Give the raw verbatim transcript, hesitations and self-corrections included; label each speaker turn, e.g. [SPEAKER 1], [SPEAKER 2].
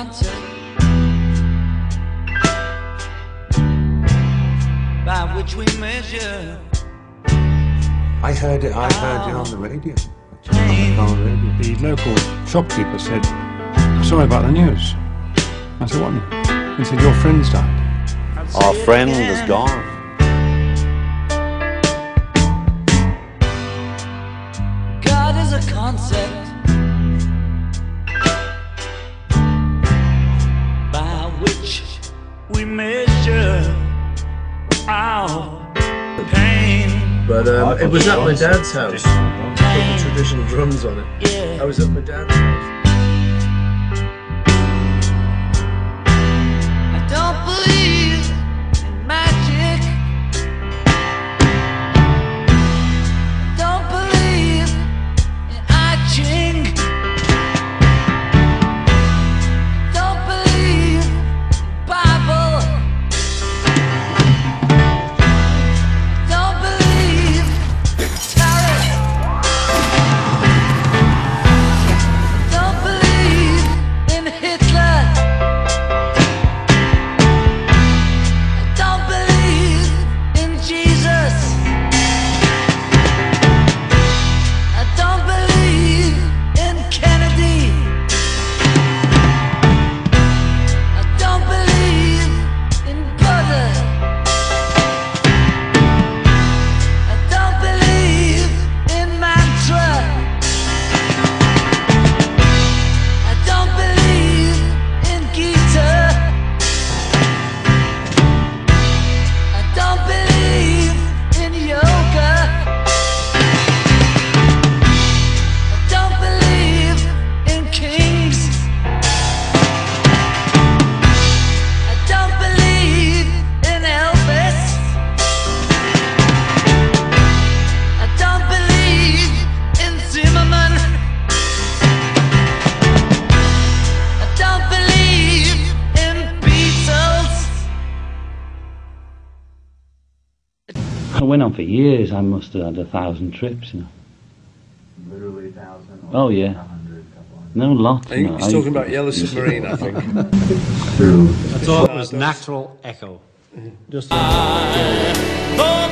[SPEAKER 1] concept by which we measure.
[SPEAKER 2] I heard it, I heard it on the radio. Actually, on the radio.
[SPEAKER 3] The local shopkeeper said, sorry about the news. I said, what? He said, your friend's died.
[SPEAKER 4] Our friend is gone.
[SPEAKER 1] God is a concept by which we measure our pain.
[SPEAKER 5] But um, it was at my dad's house. Put the traditional drums on it.
[SPEAKER 1] Yeah.
[SPEAKER 5] I was at my dad's house.
[SPEAKER 1] I don't believe in magic. I don't believe in I Ching. I don't believe in Bible. I don't believe in tarot. I don't believe in Hitler. I don't believe in Jesus. I don't believe in Kennedy. I don't believe in Buddha. I don't believe in mantra. I don't believe in Gita. I don't believe in yoga. I don't believe in kings. I don't believe in Elvis. I don't believe in Zimmerman. I don't believe in Beatles.
[SPEAKER 6] I went on for years. I must have had a thousand trips, you know.
[SPEAKER 7] Literally a thousand.
[SPEAKER 6] Oh, yeah.
[SPEAKER 7] A hundred, couple hundred.
[SPEAKER 6] No, lots.
[SPEAKER 5] He's
[SPEAKER 6] no. I
[SPEAKER 5] talking
[SPEAKER 6] used
[SPEAKER 5] about
[SPEAKER 6] to-
[SPEAKER 5] Yellow Submarine, I think.
[SPEAKER 7] True.
[SPEAKER 3] I thought it was natural echo.
[SPEAKER 5] Just
[SPEAKER 1] I